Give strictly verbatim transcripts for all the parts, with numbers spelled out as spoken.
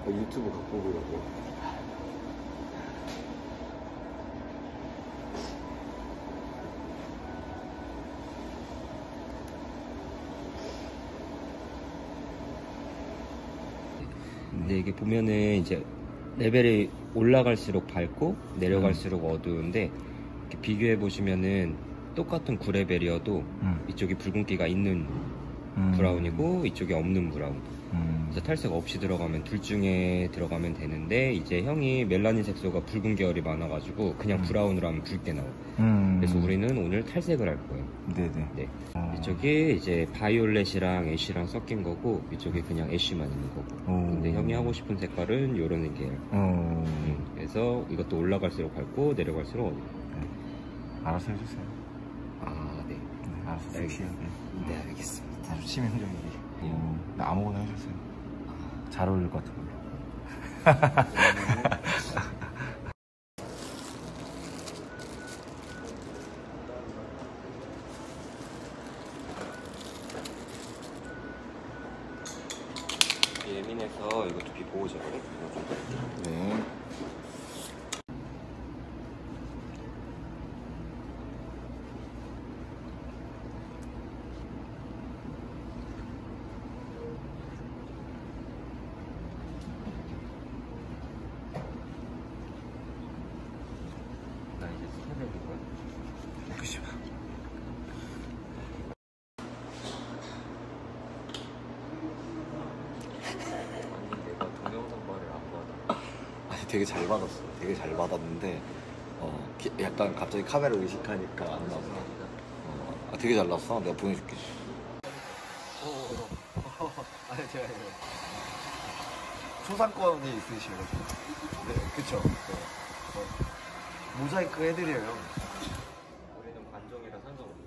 유튜브 갖고 보려고. 근데 이게 보면은 이제 레벨이 올라갈수록 밝고 내려갈수록 음. 어두운데 이렇게 비교해 보시면은 똑같은 구 레벨이어도 음. 이쪽이 붉은기가 있는 음. 브라운이고 이쪽이 없는 브라운. 음. 그래서 탈색 없이 들어가면 둘 중에 들어가면 되는데 이제 형이 멜라닌 색소가 붉은 계열이 많아가지고 그냥 음. 브라운으로 하면 붉게 나와요. 음. 그래서 우리는 오늘 탈색을 할 거예요. 네네. 네. 아. 이쪽이 이제 바이올렛이랑 애쉬랑 섞인 거고 이쪽이 그냥 애쉬만 있는 거고. 오. 근데 형이 하고 싶은 색깔은 요런 계열. 음. 그래서 이것도 올라갈수록 밝고 내려갈수록 어두워. 네. 알아서 해주세요. 아, 네. 네, 알아서 섹시하게. 네, 알겠습니다. 아주 치명적이게. 음. 네, 아무거나 해주세요. 잘 어울릴 것 같은 걸로. 예민해서 이거 두피 보호제거든? 네. 나 이제 스캔 해볼 거야. 그치 마. 아니 되게 잘 받았어. 되게 잘 받았는데 어 기, 약간 갑자기 카메라 의식하니까 안 나오네. 어, 아, 되게 잘 났어. 내가 보내줄게. 아니 제가 초상권이 있으시거든요. 네, 그쵸. 네. 어, 모자이크 해드려요. 우리는 관종이라 상관없어.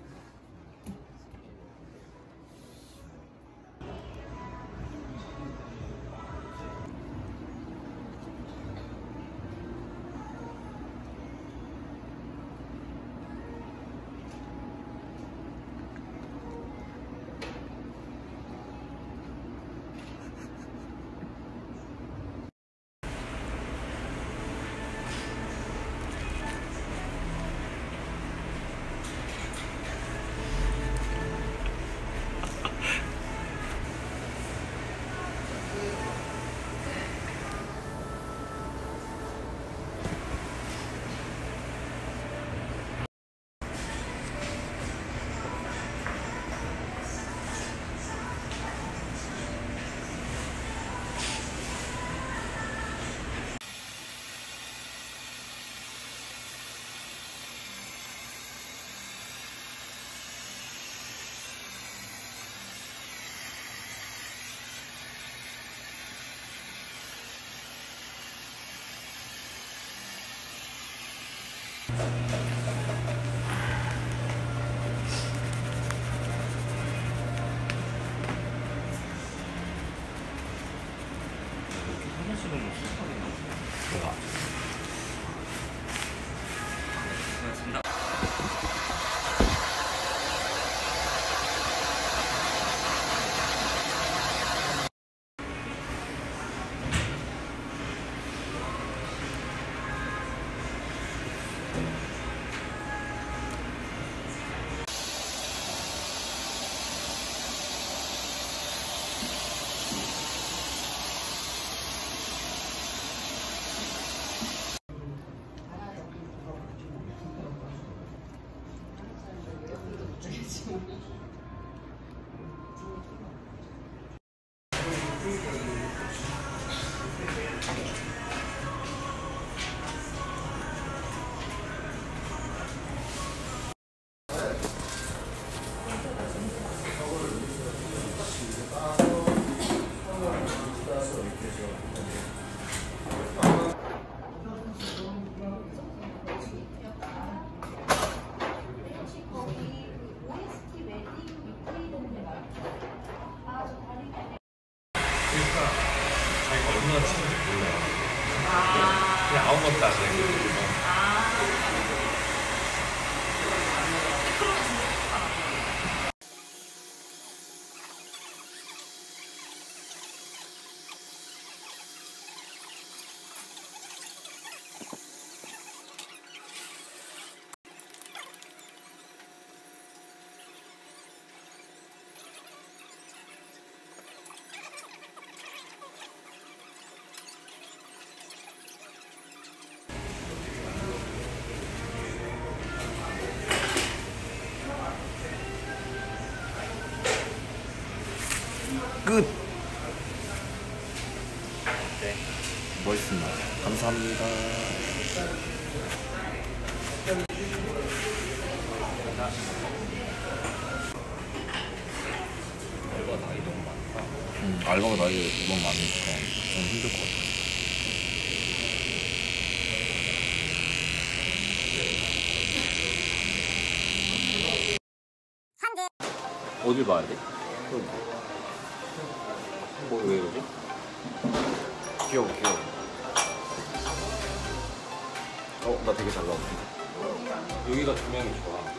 얼마나 치는지 몰라요. 아 그냥 아무것도 안 해. 끝. 네. 멋있습니다. 감사합니다. 알바 나이 너무 많다. 음, 알바가 나이 너무 많으니까 좀 힘들 것 같아. 어딜 봐야 돼? 뭐 왜 이러지? 귀여워, 귀여워. 어, 나 되게 잘 나왔는데. 여기가 조명이 좋아.